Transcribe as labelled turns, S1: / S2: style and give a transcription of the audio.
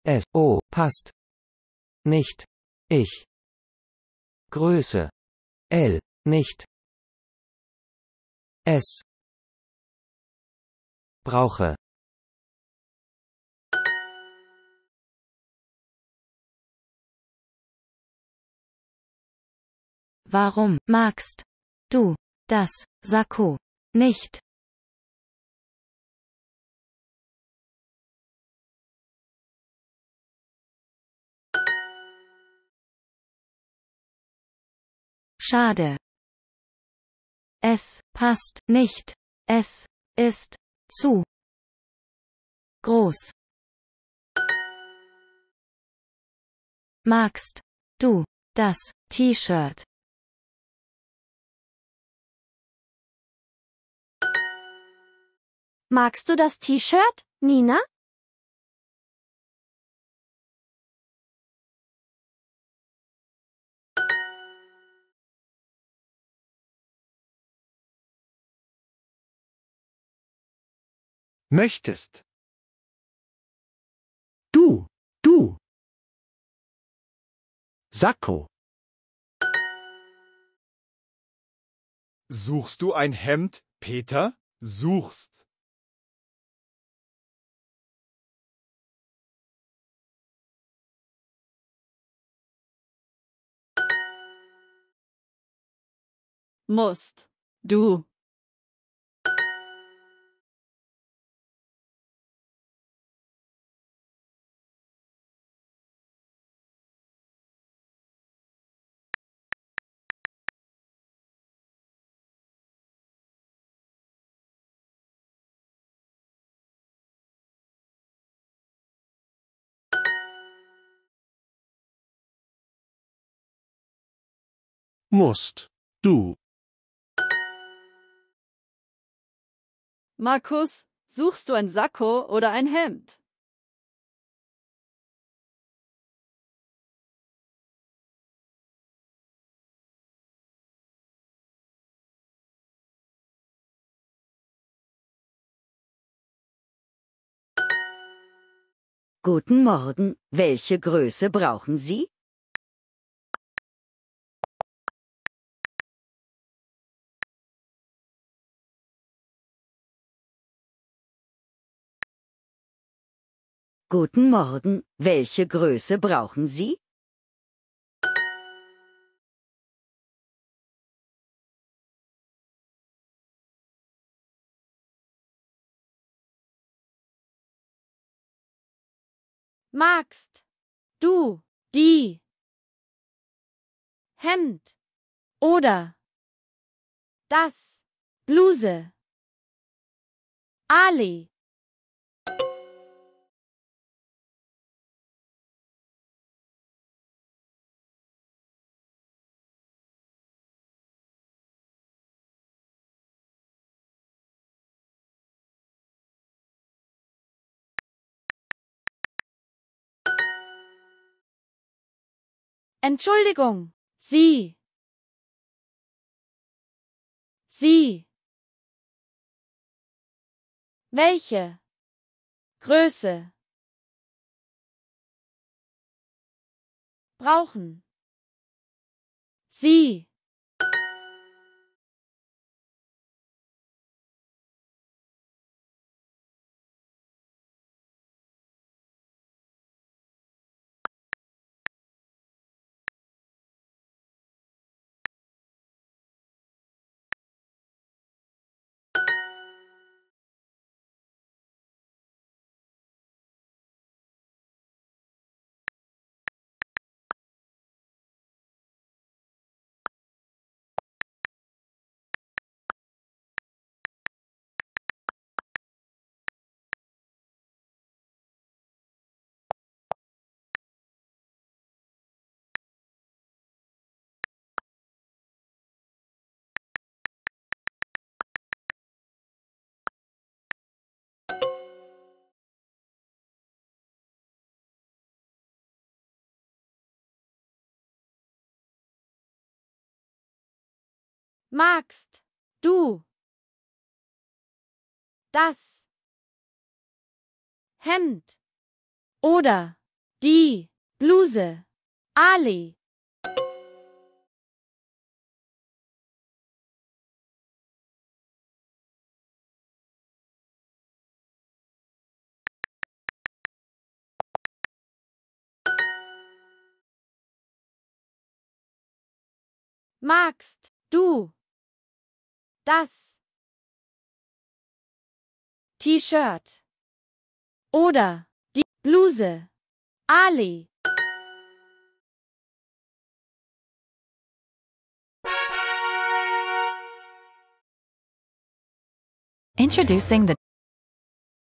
S1: es, oh, passt. Nicht. Ich. Größe. L, nicht. Es. Brauche.
S2: Warum magst du das Sakko nicht? Schade. Es passt nicht. Es ist zu groß. Magst du das T-Shirt?
S3: Magst du das T-Shirt, Nina?
S4: Möchtest. Du. Sakko.
S5: Suchst du ein Hemd, Peter? Suchst.
S6: Musst. Du.
S4: Musst. Du.
S6: Markus, suchst du ein Sakko oder ein Hemd?
S7: Guten Morgen. Welche Größe brauchen Sie? Guten Morgen. Welche Größe brauchen Sie?
S3: Magst du die Hemd oder das Bluse? Ali. Entschuldigung, Sie. Welche Größe brauchen Sie? Magst du das Hemd oder Die Bluse. Ali. Magst du das T-Shirt oder die Bluse? Ali.
S2: Introducing the